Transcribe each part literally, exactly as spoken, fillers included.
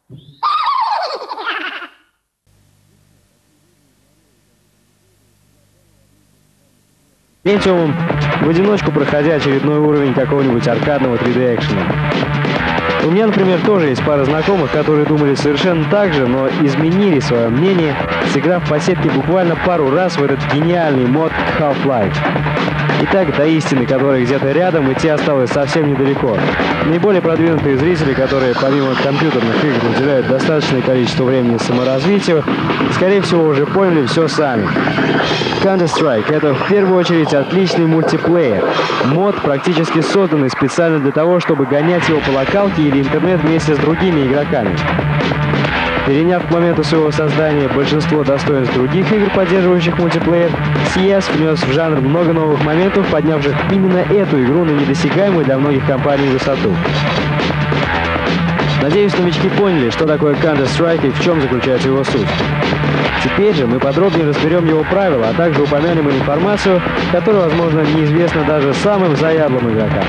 Пентиумом, в одиночку проходя очередной уровень какого-нибудь аркадного три дэ экшена. У меня, например, тоже есть пара знакомых, которые думали совершенно так же, но изменили свое мнение, сыграв по сетке буквально пару раз в этот гениальный мод Half-Life. Итак, до истины, которая где-то рядом, идти осталось совсем недалеко. Наиболее продвинутые зрители, которые помимо компьютерных игр уделяют достаточное количество времени саморазвитию, скорее всего уже поняли все сами. Counter-Strike — это в первую очередь отличный мультиплеер. Мод, практически созданный специально для того, чтобы гонять его по локалке или интернет вместе с другими игроками. Переняв к моменту своего создания большинство достоинств других игр, поддерживающих мультиплеер, си эс внес в жанр много новых моментов, поднявших именно эту игру на недосягаемую для многих компаний высоту. Надеюсь, новички поняли, что такое Counter-Strike и в чем заключается его суть. Теперь же мы подробнее разберем его правила, а также упомянем информацию, которая, возможно, неизвестна даже самым заядлым игрокам.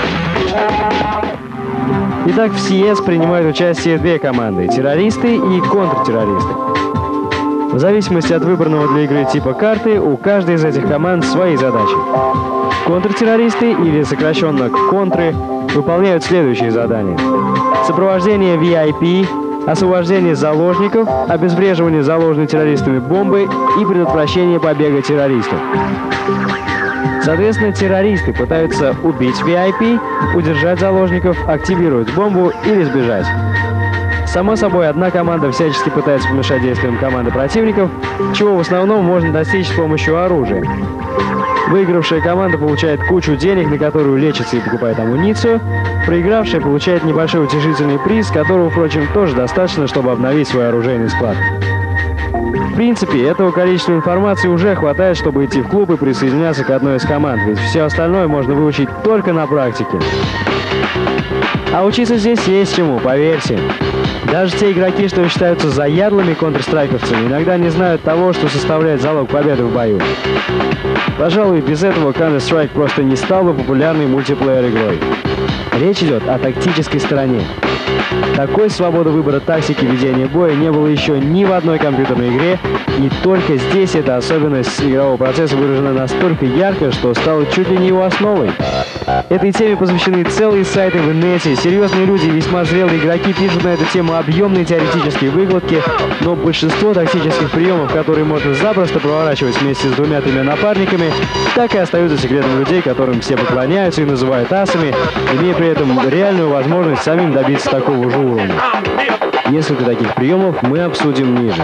Итак, в си эс принимают участие две команды – террористы и контртеррористы. В зависимости от выбранного для игры типа карты, у каждой из этих команд свои задачи. Контртеррористы, или сокращенно контры, выполняют следующие задания: сопровождение ви ай пи, освобождение заложников, обезвреживание заложенной террористами бомбы и предотвращение побега террористов. Соответственно, террористы пытаются убить ви ай пи, удержать заложников, активировать бомбу или сбежать. Само собой, одна команда всячески пытается помешать действиям команды противников, чего в основном можно достичь с помощью оружия. Выигравшая команда получает кучу денег, на которую лечится и покупает амуницию. Проигравшая получает небольшой утешительный приз, которого, впрочем, тоже достаточно, чтобы обновить свой оружейный склад. В принципе, этого количества информации уже хватает, чтобы идти в клуб и присоединяться к одной из команд, ведь все остальное можно выучить только на практике. А учиться здесь есть чему, поверьте. Даже те игроки, что считаются заядлыми контрстрайковцами, иногда не знают того, что составляет залог победы в бою. Пожалуй, без этого Counter-Strike просто не стал бы популярной мультиплеер-игрой. Речь идет о тактической стороне. Такой свободы выбора тактики ведения боя не было еще ни в одной компьютерной игре, и только здесь эта особенность игрового процесса выражена настолько ярко, что стала чуть ли не его основой. Этой теме посвящены целые сайты в инете, серьезные люди и весьма зрелые игроки пишут на эту тему объемные теоретические выкладки, но большинство тактических приемов, которые можно запросто проворачивать вместе с двумя-тремя напарниками, так и остаются секретом людей, которым все поклоняются и называют асами, имея при этом реальную возможность самим добиться такого же уровня. Несколько таких приемов мы обсудим ниже.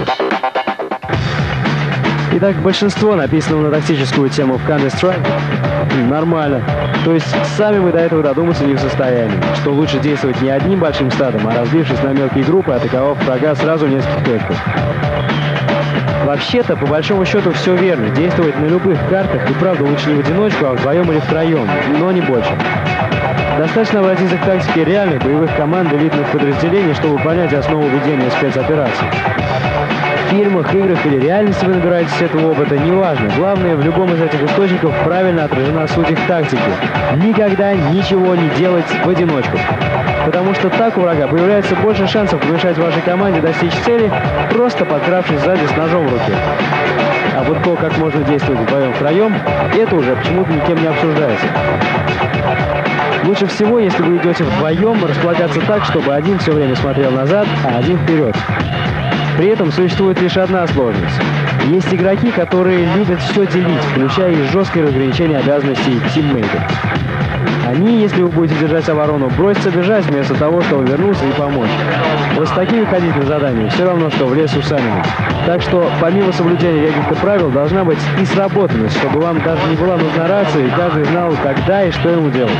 Итак, большинство написанного на тактическую тему в Counter-Strike нормально. То есть сами мы до этого додуматься не в состоянии, что лучше действовать не одним большим стадом, а разбившись на мелкие группы, атаковав врага сразу в нескольких точках. Вообще-то, по большому счету, все верно. Действовать на любых картах и правда лучше не в одиночку, а вдвоем или втроем, но не больше. Достаточно обратиться к тактике реальных боевых команд элитных подразделений, чтобы понять основу ведения спецопераций. В фильмах, играх или реальности вы набираетесь этого опыта, неважно. Главное, в любом из этих источников правильно отражена суть их тактики. Никогда ничего не делать в одиночку. Потому что так у врага появляется больше шансов помешать вашей команде достичь цели, просто подкравшись сзади с ножом в руке. А вот то, как можно действовать вдвоем-втроем, это уже почему-то никем не обсуждается. Лучше всего, если вы идете вдвоем, располагаться так, чтобы один все время смотрел назад, а один вперед. При этом существует лишь одна сложность. Есть игроки, которые любят все делить, включая и жесткое разграничение обязанностей тиммейтов. Они, если вы будете держать оборону, бросятся бежать вместо того, чтобы вернуться и помочь. Вот с такими ходить на задание все равно, что в лес усами. Так что, помимо соблюдения каких-то правил, должна быть и сработанность, чтобы вам даже не была нужна рация, и каждый знал, когда и что ему делать.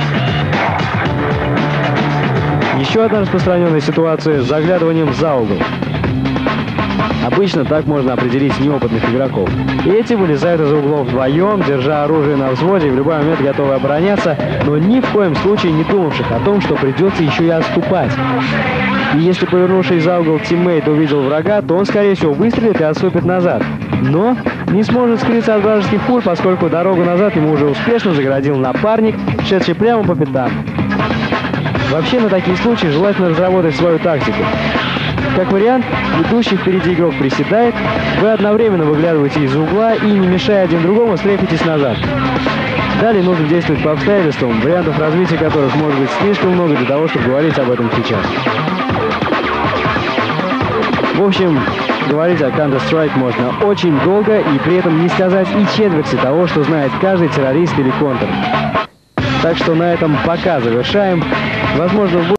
Еще одна распространенная ситуация с заглядыванием за угол. Обычно так можно определить неопытных игроков. И эти вылезают из углов вдвоем, держа оружие на взводе и в любой момент готовы обороняться, но ни в коем случае не думавших о том, что придется еще и отступать. И если повернувший за угол тиммейт увидел врага, то он, скорее всего, выстрелит и отступит назад. Но не сможет скрыться от вражеских пуль, поскольку дорогу назад ему уже успешно загородил напарник, шедший прямо по пятам. Вообще, на такие случаи желательно разработать свою тактику. Как вариант, идущий впереди игрок приседает, вы одновременно выглядываете из угла и, не мешая один другому, стряхиваетесь назад. Далее нужно действовать по обстоятельствам, вариантов развития которых может быть слишком много для того, чтобы говорить об этом сейчас. В общем, говорить о Counter-Strike можно очень долго и при этом не сказать и четверти того, что знает каждый террорист или контр. Так что на этом пока завершаем. Возможно, в